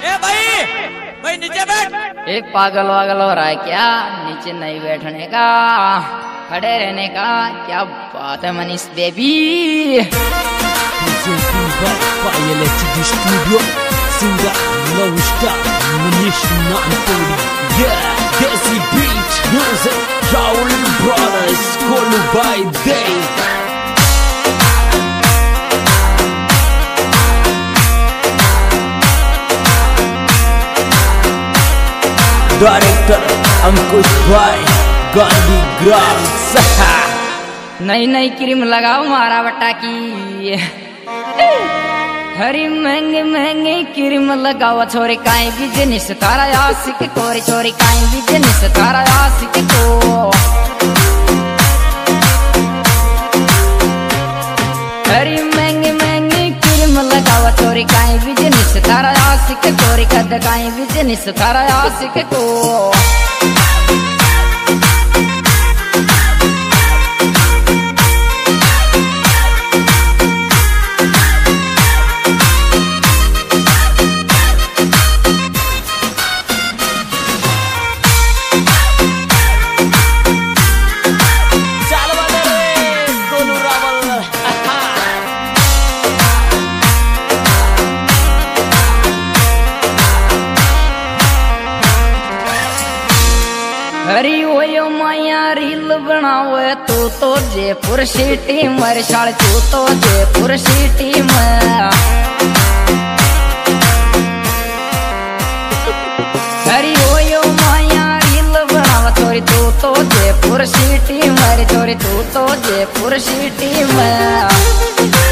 ए भाई नीचे बैठ। एक पागल वागल हो रहा है क्या? नीचे नहीं बैठने का, खड़े रहने का। क्या बात है Manish baby. Studio singer love star Manish Nanpuri, desi beat music, Rahul brothers, Kolu बाय डे। डायरेक्टर अंकुश भाई गांधी ग्राम सहा। नई नई क्रीम लगाओ मारा बट्टा की, हरी महंगे महंगे क्रीम लगाओ छोरी काई बिजनेस तारा आशिक कोरी, छोरी काई बिजनेस तारा आशिक को। हरी महंगे महंगे क्रीम लगाओ छोरी काई बिजनेस तारा आशिक कोरी, कद काई बिजनेस तारा आशिक को। हरी ओयो माया रील बनाओ तू तो जयपुर सिटी मर शाल, तू तो जयपुर सिटी में। हरी ओयो माया रील बनाओ छोरी तू तो जयपुर सिटी मर, छोरी तू तो जयपुर सिटी में।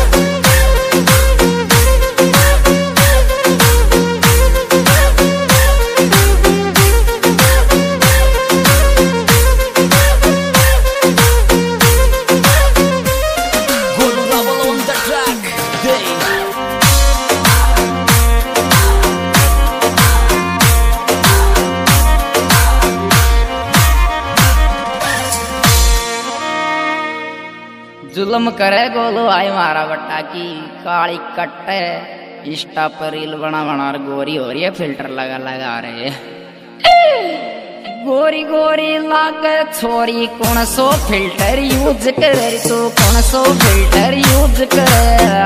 जुल्म करे गोलो आई मारा बट्टा की, काली कट्टे इंस्टा पर रील बना बना गोरी हो रही है, फिल्टर लगा लगा रहे। गोरी गोरी लागे छोरी कौन सो फिल्टर यूज करे, तू कौन सो फिल्टर यूज करे।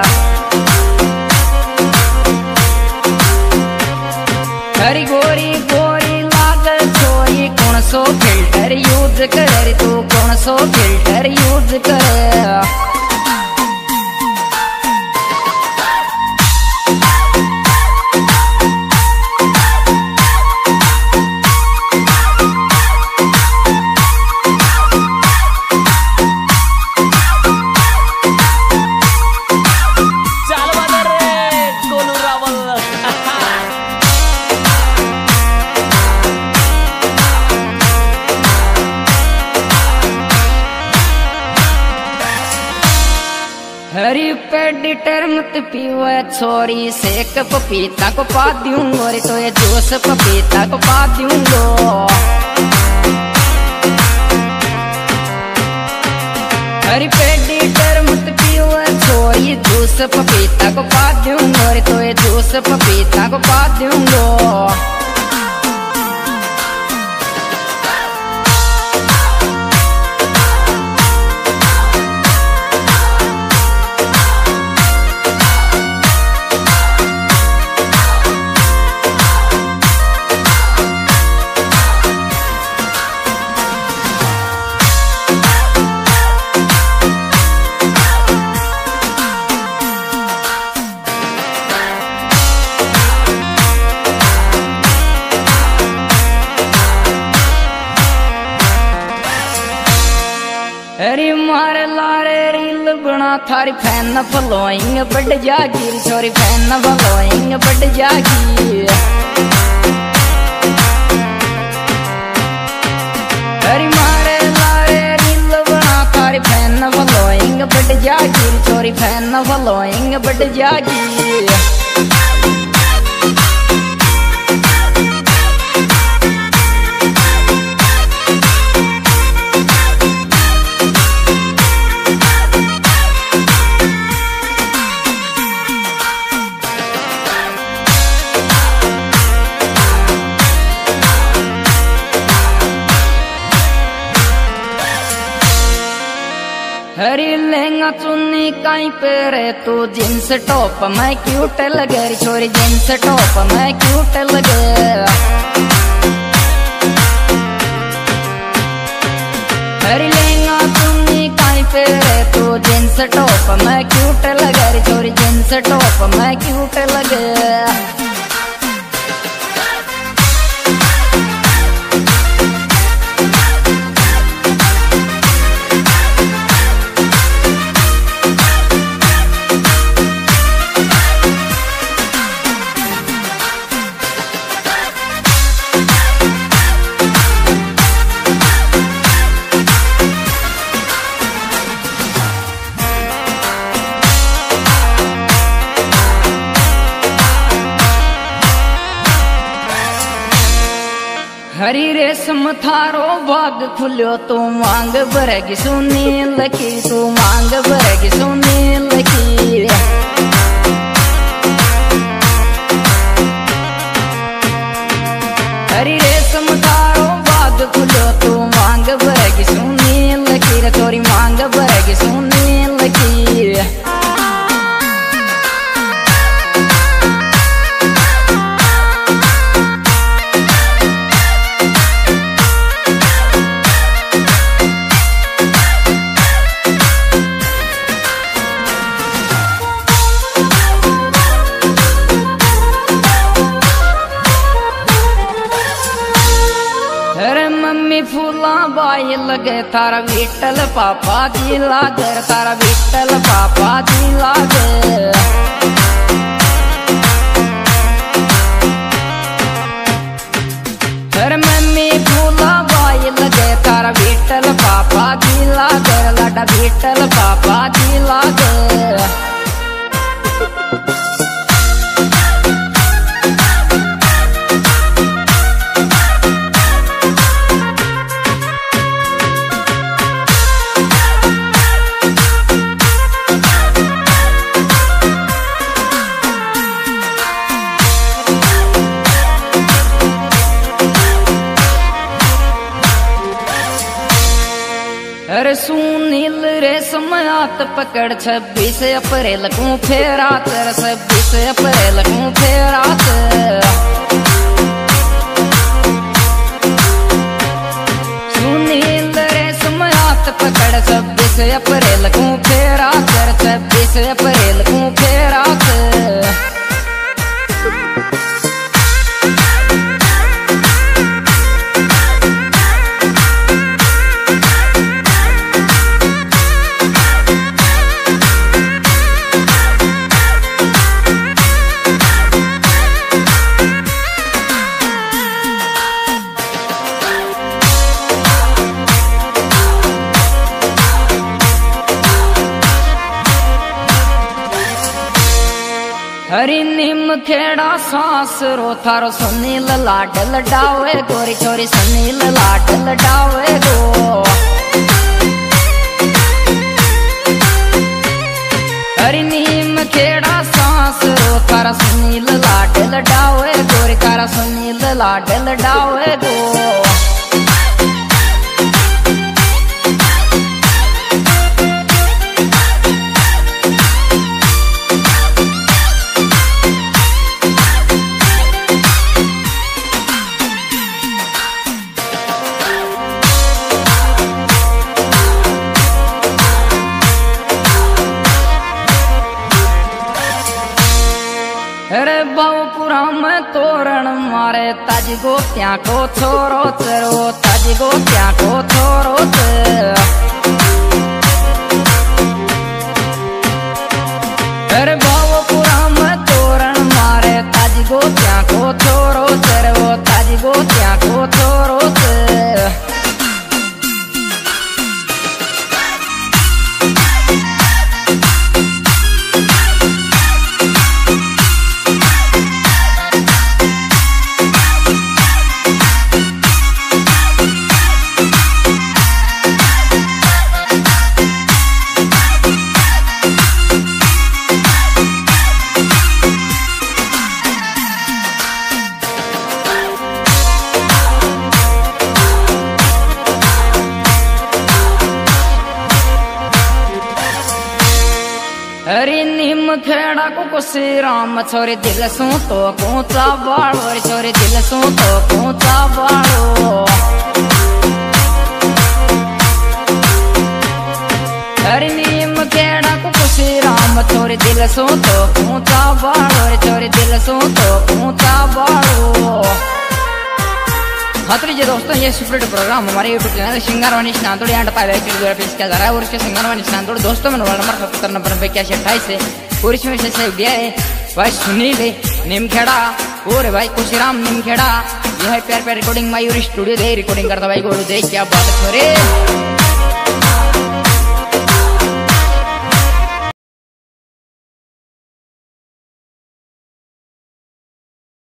हरी गोरी गोरी लागे छोरी कौन सो फिल्टर यूज करे, तू कौन सो फिल्टर यूज करे। हरी पेडिटर मत पीवे छोरी, सेक पपीता को पा दूंगो रे, तो ये जूस पपीता को पा दूंगो। हरी पेडिटर मत पीवे छोरी, जूस पपीता को पा दूंगो रे, तो ये जूस पपीता को पा दूंगो। हरी मारे लारे रील बना थारी फैन फॉलोइंग बढ़ जागी, छोरी फैन फॉलोइंग बढ़ जागी। हरी मारे लारे रील बना थारी फैन फॉलोइंग बढ़ जागी, छोरी फैन फॉलोइंग बढ़ जागी। लेंगा चुन्नी कहीं पे रे तू जींस टॉप में क्यूट लगे रे छोरी जींस टॉप में क्यूट लगे। अरे लेंगा चुन्नी कहीं पे रे तू जींस टॉप में क्यूट लगे रे छोरी जींस टॉप में क्यूट लगे। हरी रेशम थारो बाग खुल्यो तू मांग भरेगी सुनी लकी तू मांग भरेगी सुनी लकी। हरी रेशम थारो बाग खुल्यो तू मांग भरेगी सुनी लकी रे तोरी मांग भरेगी सुनी लकी। फूला बाई लगे तारा विठल पापा जी लागे तारा विठल पापा जी लागे। हर मम्मी फूला बाई लगे तारा विठल पापा जी लागे लाडा विठल पापा जी लागे। अरे सुनील रेशम हाथ पकड़ 26 अप्रैल को फेरात 26 अप्रैल को फेरात। सुनील रेशम हाथ पकड़ 26 अप्रैल को फेरात 26 अप्रैल को फेरात। हरी नीम खेड़ा सांस रो थारो सुनील लाड लडावे गोरी छोरी सुनील लाड लडावे गो। हरी नीम खेड़ा सांस रो थारा सुनील लाड लडावे गोरी तारा सुनील लाड लडावे गो। अरे बाबूपुरा में तोरण मारे ताज गोत्या को छोरो चरो ताज गोत्या को छोरो चर। अरे बाबूपुरा में तोरण मारे ताज गोत्या को छोरो चरो ताज गोत्या को छोरो चर। कुशी राम छोरे दिल सू तो कूचा बाड़ो रे छोरे दिल सू तो कूचा बाड़ो हरि नीम केड़ा को कुशी राम छोरे दिल सू तो कूचा बाड़ो रे छोरे दिल सू तो कूचा बाड़ो। हाँ तो लीजिए दोस्तों, ये सुपरहिट प्रोग्राम हमारे यूट्यूब चैनल सिंगारवानी स्नातोड़ यहाँ पेश किया जा रहा है। और इसके सिंगारवानी स्नातोड़ दोस्तों में मोबाइल नंबर 77 है और इसमें से सहयोग दिया है भाई सुनील निमखेड़ा और भाई कुशीराम निमखेड़ा। यह प्यार प्यार रिकॉर्डिंग मयूर स्टूडियो दे रिकॉर्डिंग करता भाई गोलू दे क्या बात करे।